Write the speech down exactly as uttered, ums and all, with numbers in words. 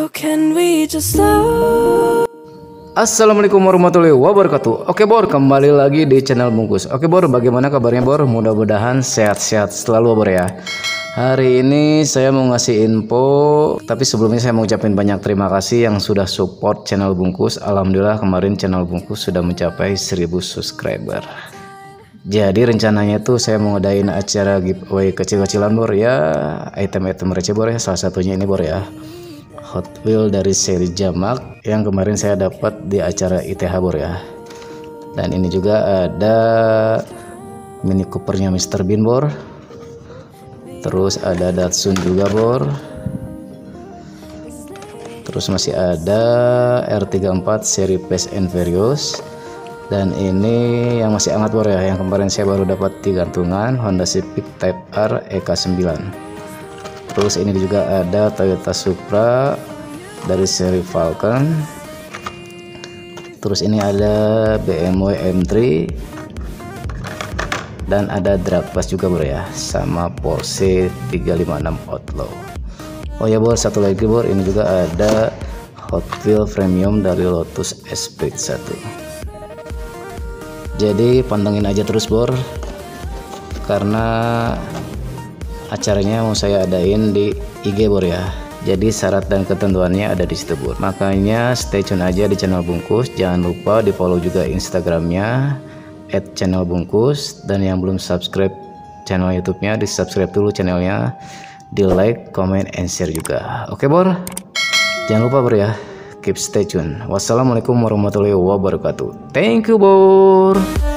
So can we just stop? Assalamualaikum warahmatullahi wabarakatuh. Oke Bor, kembali lagi di channel Bungkus. Oke Bor, bagaimana kabarnya Bor? Mudah-mudahan sehat-sehat selalu Bor ya. Hari ini saya mau ngasih info, tapi sebelumnya saya mau ucapin banyak terima kasih yang sudah support channel Bungkus. Alhamdulillah kemarin channel Bungkus sudah mencapai seribu subscriber. Jadi rencananya tuh saya mau ngadain acara giveaway kecil-kecilan Bor ya, item-item receh Bor ya. Salah satunya ini Bor ya, Hot Wheel dari seri Jamak yang kemarin saya dapat di acara I T H Bor ya. Dan ini juga ada Mini Coopernya Mister Bean Bor. Terus ada Datsun juga Bor. Terus masih ada R tiga puluh empat seri Fast and Furious. Dan ini yang masih hangat Bor ya, yang kemarin saya baru dapat di gantungan, Honda Civic Type R E K sembilan. Terus ini juga ada Toyota Supra dari seri Falcon. Terus ini ada B M W M tiga dan ada drag plus juga Bor ya, sama Porsche tiga lima enam Outlaw. Oh ya Bor, satu lagi Bor, ini juga ada Hot Wheel Premium dari Lotus Esprit satu. Jadi pantengin aja terus Bor, karena acaranya mau saya adain di I G Bor ya. Jadi syarat dan ketentuannya ada di situ Bor. Makanya stay tune aja di channel Bungkus. Jangan lupa di follow juga Instagramnya at channel Bungkus. Dan yang belum subscribe channel YouTube-nya, di subscribe dulu channelnya, di like, comment, and share juga. Oke Bor, jangan lupa Bor ya, keep stay tune. Wassalamualaikum warahmatullahi wabarakatuh. Thank you Bor.